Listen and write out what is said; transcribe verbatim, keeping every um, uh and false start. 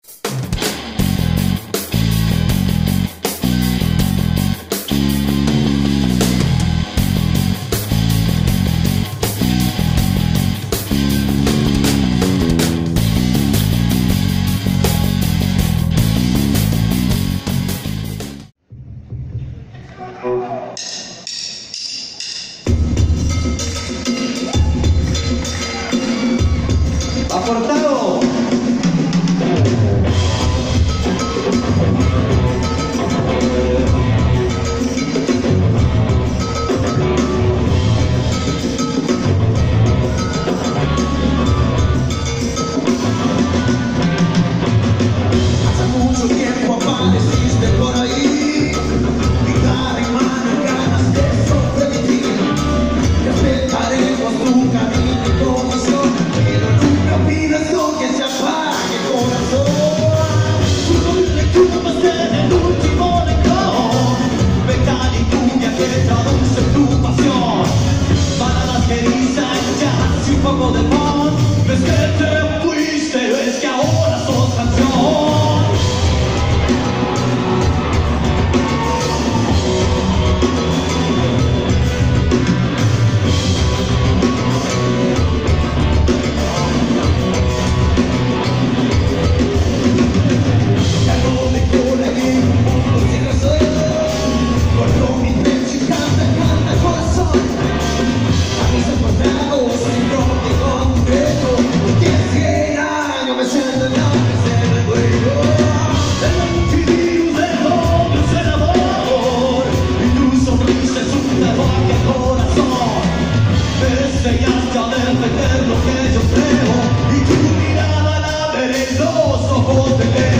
Aportado. Hace mucho tiempo apareciste por ahí, guitarra y mano y ganas de sobrevivir. Respetaremos tu camino y condición, pero nunca pidas lo que se apague, corazón. Tu nombre y tu nombre en el último renglón, metal y cumbia que traduce tu pasión. Baladas que dicen jazz y un poco de punk. No es que te fuiste, es que ahora sos canción. Enseñaste a defender lo que yo creo y tu mirada la veré en los ojos de